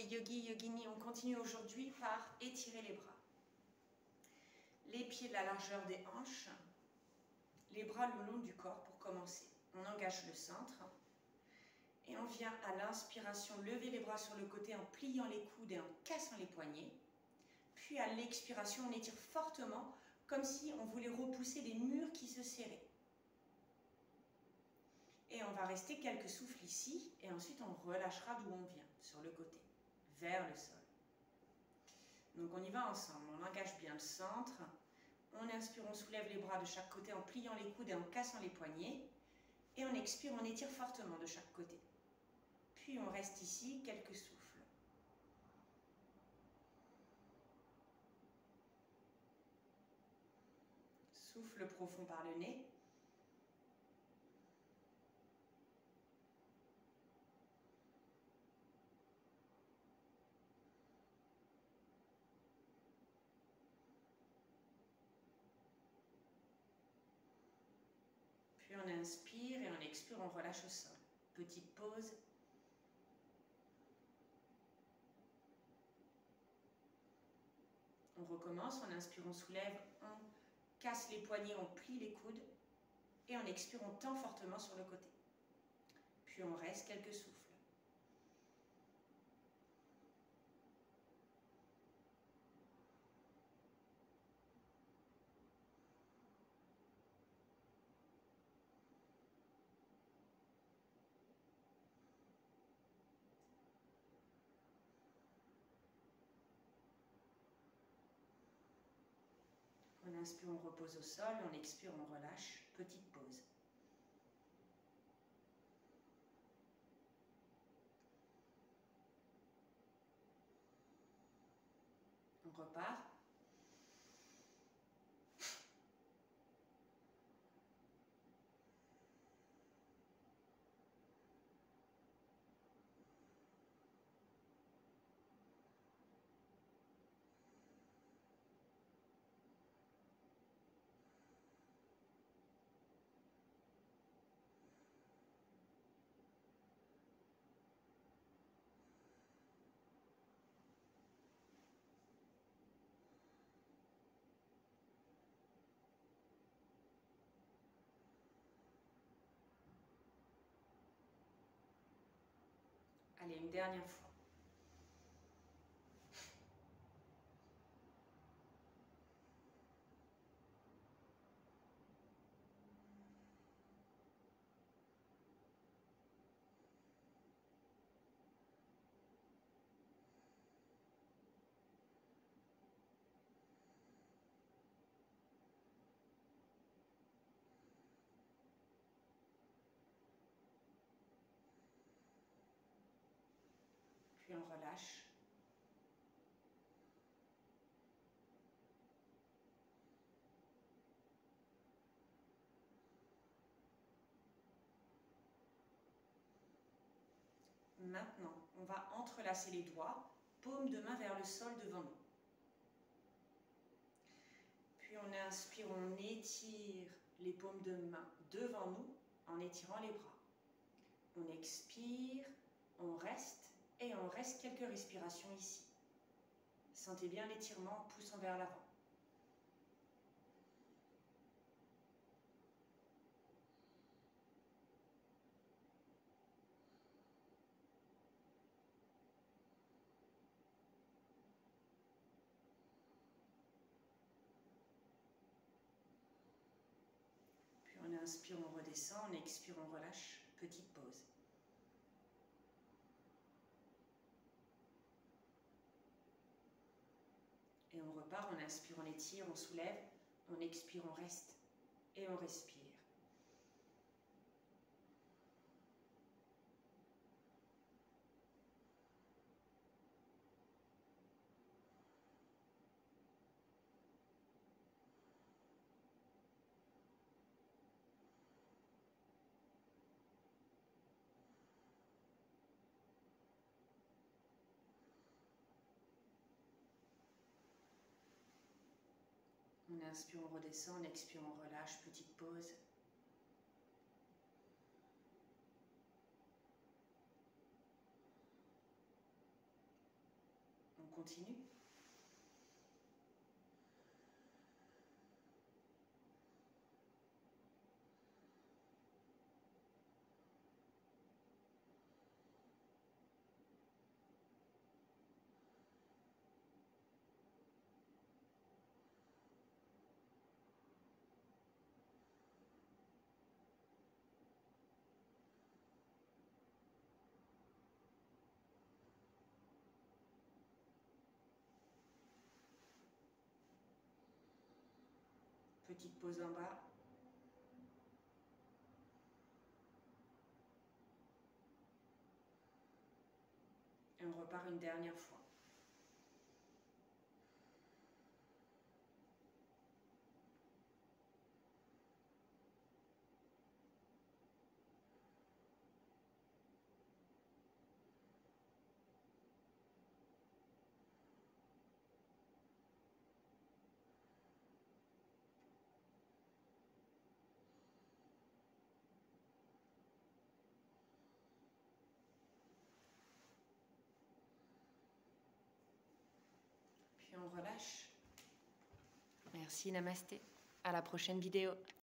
yogi, yogini, on continue aujourd'hui par étirer les bras. Les pieds de la largeur des hanches, les bras le long du corps pour commencer. On engage le centre et on vient à l'inspiration lever les bras sur le côté en pliant les coudes et en cassant les poignets. Puis à l'expiration, on étire fortement comme si on voulait repousser des murs qui se serraient. Et on va rester quelques souffles ici et ensuite on relâchera d'où on vient, sur le côté, vers le sol. Donc on y va ensemble, on engage bien le centre. On inspire, on soulève les bras de chaque côté en pliant les coudes et en cassant les poignets. Et on expire, on étire fortement de chaque côté. Puis on reste ici, quelques souffles. Souffle profond par le nez. Puis on inspire et on expire, on relâche au sol. Petite pause. On recommence, on inspire, on soulève, on casse les poignets, on plie les coudes. Et on expire, on tend fortement sur le côté. Puis on reste quelques souffles. On inspire, on repose au sol, on expire, on relâche. Petite pause. On repart. Allez, une dernière fois. Puis on relâche. Maintenant, on va entrelacer les doigts, paume de main vers le sol devant nous. Puis on inspire, on étire les paumes de main devant nous en étirant les bras. On expire, on reste et on reste quelques respirations ici. Sentez bien l'étirement en poussant vers l'avant. Puis on inspire, on redescend, on expire, on relâche. Petite pause. Et on repart, on inspire, on étire, on soulève, on expire, on reste et on respire. On inspire, on redescend, on expire, on relâche, petite pause. On continue. Petite pause en bas. Et on repart une dernière fois. Puis on relâche. Merci, namasté. À la prochaine vidéo.